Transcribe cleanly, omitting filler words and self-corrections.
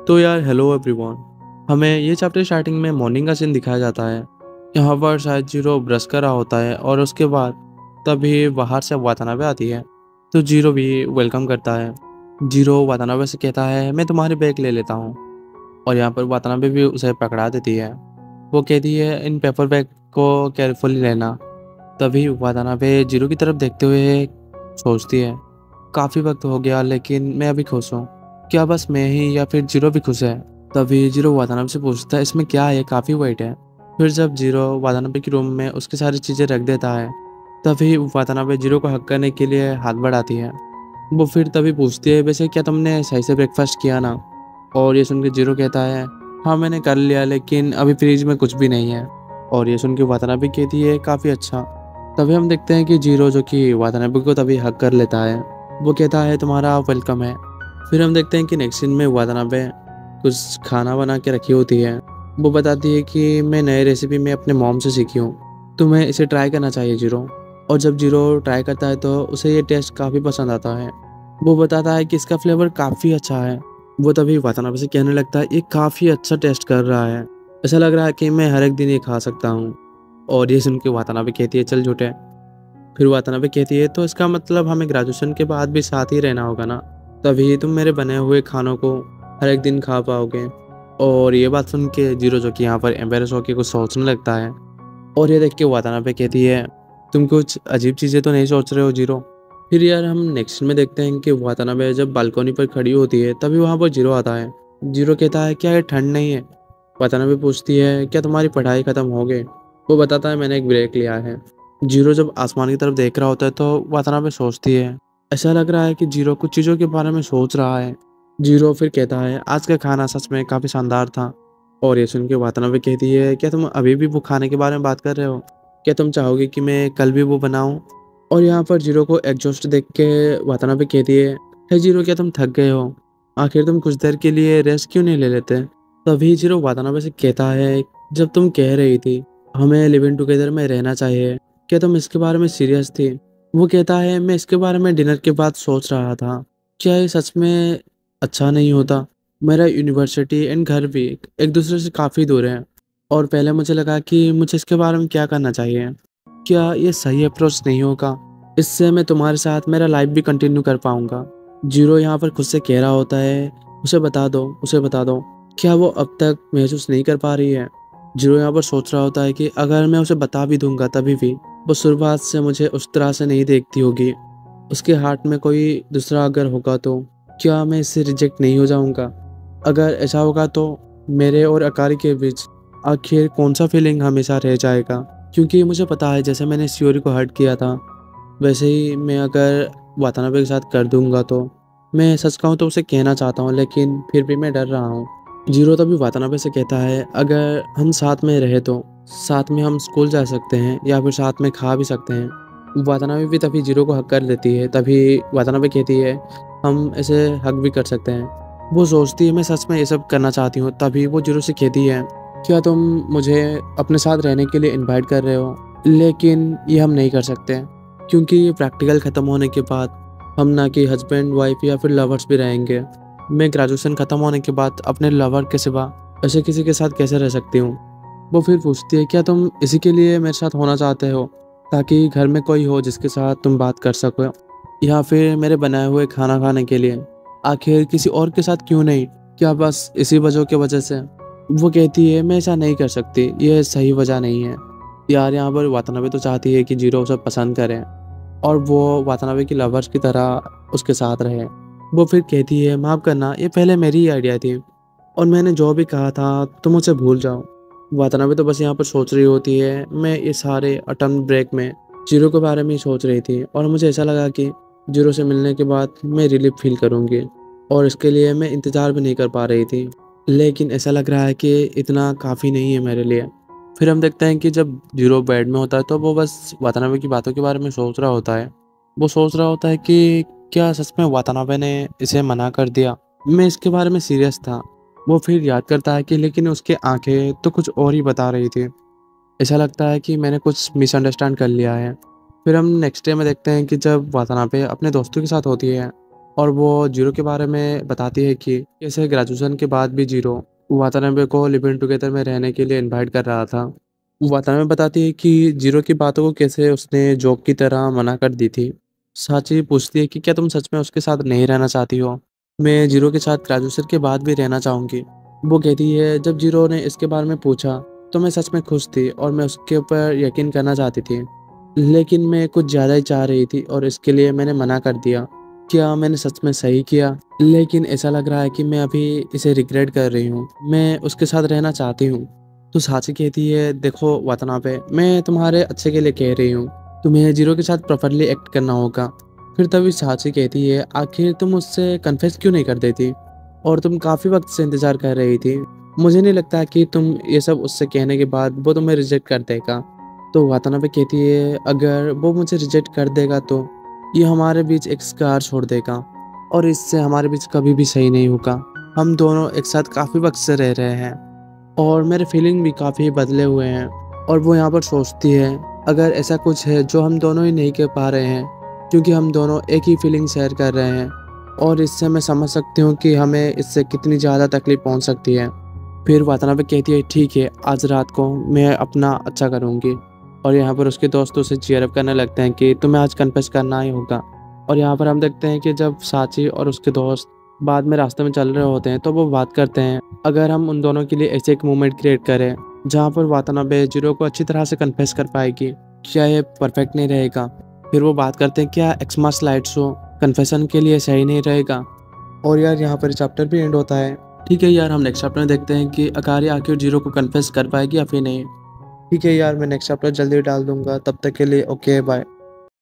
तो यार hello everyone. हमें ये चैप्टर स्टार्टिंग में मॉर्निंग का सीन दिखाया जाता है। यहाँ पर शायद जीरो ब्रश कर रहा होता है और उसके बाद तभी बाहर से वातानाबे आती है। तो जीरो भी वेलकम करता है। जीरो वातानाबे से कहता है मैं तुम्हारी बैग ले लेता हूँ। और यहाँ पर वातानाबे भी उसे पकड़ा देती है। वो कहती है इन पेपर बैग को केयरफुली लेना। तभी वातानाबे जीरो की तरफ देखते हुए सोचती है काफ़ी वक्त हो गया लेकिन मैं अभी खुश हूँ। क्या बस मैं ही या फिर जीरो भी खुश है? तभी जीरो वातानाबे से पूछता है इसमें क्या है, काफ़ी वाइट है। फिर जब जीरो वातानाबे के रूम में उसकी सारी चीज़ें रख देता है तभी वातानाबे जीरो को हक करने के लिए हाथ बढ़ाती है। वो फिर तभी पूछती है वैसे क्या तुमने सही से ब्रेकफास्ट किया ना? और ये सुन के जीरो कहता है हाँ मैंने कर लिया लेकिन अभी फ्रिज में कुछ भी नहीं है। और ये सुन के वातानाबे कहती है काफ़ी अच्छा। तभी हम देखते हैं कि जीरो जो कि वातानाबे को तभी हक कर लेता है। वो कहता है तुम्हारा वेलकम है। फिर हम देखते हैं कि नेक्स्ट सीन में वातानाबे कुछ खाना बना के रखी होती है। वो बताती है कि मैं नई रेसिपी में अपने मॉम से सीखी हूँ, तुम्हें इसे ट्राई करना चाहिए जीरो। और जब जीरो ट्राई करता है तो उसे ये टेस्ट काफ़ी पसंद आता है। वो बताता है कि इसका फ्लेवर काफ़ी अच्छा है। वो तभी वातानाबे से कहने लगता है ये काफ़ी अच्छा टेस्ट कर रहा है, ऐसा लग रहा है कि मैं हर एक दिन ये खा सकता हूँ। और ये सुन के वातानाबे कहती है चल झूठे। फिर वातानाबे कहती है तो इसका मतलब हमें ग्रेजुएशन के बाद भी साथ ही रहना होगा ना, तभी तुम मेरे बने हुए खानों को हर एक दिन खा पाओगे। और ये बात सुन के जीरो जो कि यहाँ पर एम्बेरस होकर कुछ सोचने लगता है। और ये देख के वातानाबे कहती है तुम कुछ अजीब चीज़ें तो नहीं सोच रहे हो जीरो? फिर यार हम नेक्स्ट में देखते हैं कि वातानाबे जब बालकनी पर खड़ी होती है तभी वहाँ पर जीरो आता है। जीरो कहता है क्या ये ठंड नहीं है? वातानाबे पूछती है क्या तुम्हारी पढ़ाई ख़त्म हो गई? वो बताता है मैंने एक ब्रेक लिया है। जीरो जब आसमान की तरफ देख रहा होता है तो वातानाबे सोचती है ऐसा लग रहा है कि जीरो कुछ चीज़ों के बारे में सोच रहा है। जीरो फिर कहता है आज का खाना सच में काफ़ी शानदार था। और ये सुन के वातानाबे कहती है क्या तुम अभी भी वो खाने के बारे में बात कर रहे हो? क्या तुम चाहोगे कि मैं कल भी वो बनाऊं? और यहाँ पर जीरो को एग्जॉस्ट देख के वातानाबे कहती है हे जीरो क्या तुम थक गए हो? आखिर तुम कुछ देर के लिए रेस्ट क्यों नहीं ले लेते? तभी जीरो वातानाबे से कहता है जब तुम कह रही थी हमें लिविंग टुगेदर में रहना चाहिए, क्या तुम इसके बारे में सीरियस थी? वो कहता है मैं इसके बारे में डिनर के बाद सोच रहा था, क्या ये सच में अच्छा नहीं होता? मेरा यूनिवर्सिटी एंड घर भी एक दूसरे से काफ़ी दूर है और पहले मुझे लगा कि मुझे इसके बारे में क्या करना चाहिए। क्या ये सही अप्रोच नहीं होगा? इससे मैं तुम्हारे साथ मेरा लाइफ भी कंटिन्यू कर पाऊंगा। जीरो यहाँ पर खुद से कह रहा होता है उसे बता दो, उसे बता दो। क्या वो अब तक महसूस नहीं कर पा रही है? जीरो यहाँ पर सोच रहा होता है कि अगर मैं उसे बता भी दूंगा तभी भी वो शुरुआत से मुझे उस तरह से नहीं देखती होगी। उसके हार्ट में कोई दूसरा अगर होगा तो क्या मैं इससे रिजेक्ट नहीं हो जाऊंगा? अगर ऐसा होगा तो मेरे और अकारी के बीच आखिर कौन सा फीलिंग हमेशा रह जाएगा? क्योंकि मुझे पता है जैसे मैंने सियोरी को हर्ट किया था वैसे ही मैं अगर वातानाबे के साथ कर दूंगा तो मैं सच कहूँ तो उसे कहना चाहता हूँ लेकिन फिर भी मैं डर रहा हूँ। जीरो तभी वातानाबे से कहता है अगर हम साथ में रहे तो साथ में हम स्कूल जा सकते हैं या फिर साथ में खा भी सकते हैं। वातानाबे भी तभी जीरो को हक कर लेती है। तभी वातानाबे कहती है हम ऐसे हक भी कर सकते हैं। वो सोचती है मैं सच में ये सब करना चाहती हूँ। तभी वो जीरो से कहती है क्या तुम मुझे अपने साथ रहने के लिए इनवाइट कर रहे हो? लेकिन ये हम नहीं कर सकते क्योंकि ये प्रैक्टिकल ख़त्म होने के बाद हम ना कि हस्बैंड वाइफ या फिर लवर्स भी रहेंगे। मैं ग्रेजुएशन ख़त्म होने के बाद अपने लवर के सिवा ऐसे किसी के साथ कैसे रह सकती हूँ? वो फिर पूछती है क्या तुम इसी के लिए मेरे साथ होना चाहते हो ताकि घर में कोई हो जिसके साथ तुम बात कर सको, या फिर मेरे बनाए हुए खाना खाने के लिए? आखिर किसी और के साथ क्यों नहीं? क्या बस इसी वजह की वजह से? वो कहती है मैं ऐसा नहीं कर सकती, यह सही वजह नहीं है। यार यहाँ पर वातानाबे तो चाहती है कि जीरो उसे पसंद करे और वो वातानाबे की लवर्स की तरह उसके साथ रहे। वो फिर कहती है माफ़ करना, ये पहले मेरी ही आइडिया थी और मैंने जो भी कहा था तुम उसे भूल जाओ। वातानाबे तो बस यहाँ पर सोच रही होती है मैं ये सारे अटम ब्रेक में जीरो के बारे में ही सोच रही थी और मुझे ऐसा लगा कि जीरो से मिलने के बाद मैं रिलीफ फील करूँगी और इसके लिए मैं इंतज़ार भी नहीं कर पा रही थी, लेकिन ऐसा लग रहा है कि इतना काफ़ी नहीं है मेरे लिए। फिर हम देखते हैं कि जब जीरो बेड में होता है तो वो बस वातानाबे की बातों के बारे में सोच रहा होता है। वो सोच रहा होता है कि क्या सच में वातानाबे ने इसे मना कर दिया? मैं इसके बारे में सीरियस था। वो फिर याद करता है कि लेकिन उसकी आंखें तो कुछ और ही बता रही थी। ऐसा लगता है कि मैंने कुछ मिसअंडरस्टैंड कर लिया है। फिर हम नेक्स्ट डे में देखते हैं कि जब वातानाबे अपने दोस्तों के साथ होती है और वो जीरो के बारे में बताती है कि कैसे ग्रेजुएशन के बाद भी जीरो वातानाबे को लिविंग टुगेदर में रहने के लिए इनवाइट कर रहा था। वातानाबे बताती है कि जीरो की बातों को कैसे उसने जोक की तरह मना कर दी थी। साची पूछती है कि क्या तुम सच में उसके साथ नहीं रहना चाहती हो? मैं जीरो के साथ ग्रेजुएशन के बाद भी रहना चाहूँगी। वो कहती है जब जीरो ने इसके बारे में पूछा तो मैं सच में खुश थी और मैं उसके ऊपर यकीन करना चाहती थी। लेकिन मैं कुछ ज़्यादा ही चाह रही थी और इसके लिए मैंने मना कर दिया। क्या मैंने सच में सही किया? लेकिन ऐसा लग रहा है कि मैं अभी इसे रिग्रेट कर रही हूँ। मैं उसके साथ रहना चाहती हूँ। तो साची कहती है देखो वातनाबे, मैं तुम्हारे अच्छे के लिए कह रही हूँ। तुम्हें जीरो के साथ प्रॉपरली एक्ट करना होगा। फिर तभी साची कहती है आखिर तुम उससे कन्फेस क्यों नहीं कर देती? और तुम काफ़ी वक्त से इंतज़ार कर रही थी। मुझे नहीं लगता कि तुम ये सब उससे कहने के बाद वो तुम्हें रिजेक्ट कर देगा। तो वातानाबे कहती है अगर वो मुझे रिजेक्ट कर देगा तो ये हमारे बीच एक स्कार छोड़ देगा और इससे हमारे बीच कभी भी सही नहीं होगा। हम दोनों एक साथ काफ़ी वक्त से रह रहे हैं और मेरे फीलिंग भी काफ़ी बदले हुए हैं। और वो यहाँ पर सोचती है अगर ऐसा कुछ है जो हम दोनों ही नहीं कर पा रहे हैं क्योंकि हम दोनों एक ही फीलिंग शेयर कर रहे हैं, और इससे मैं समझ सकती हूँ कि हमें इससे कितनी ज़्यादा तकलीफ पहुँच सकती है। फिर वातानाबे कहती है ठीक है, आज रात को मैं अपना अच्छा करूँगी। और यहाँ पर उसके दोस्त उसे चीयर अप करने लगते हैं कि तुम्हें आज कन्फेस करना ही होगा। और यहाँ पर हम देखते हैं कि जब साची और उसके दोस्त बाद में रास्ते में चल रहे होते हैं तो वो बात करते हैं अगर हम उन दोनों के लिए ऐसे एक मोमेंट क्रिएट करें जहाँ पर वातानाबे जीरो को अच्छी तरह से कन्फेस कर पाएगी, क्या ये परफेक्ट नहीं रहेगा? फिर वो बात करते हैं क्या एक्समा स्लाइड शो कन्फेशन के लिए सही नहीं रहेगा? और यार यहाँ पर चैप्टर भी एंड होता है। ठीक है यार, हम नेक्स्ट चैप्टर में देखते हैं कि अकारी आखिर जीरो को कन्फेस कर पाएगी या फिर नहीं। ठीक है यार, मैं नेक्स्ट चैप्टर जल्दी डाल दूंगा। तब तक के लिए ओके बाय।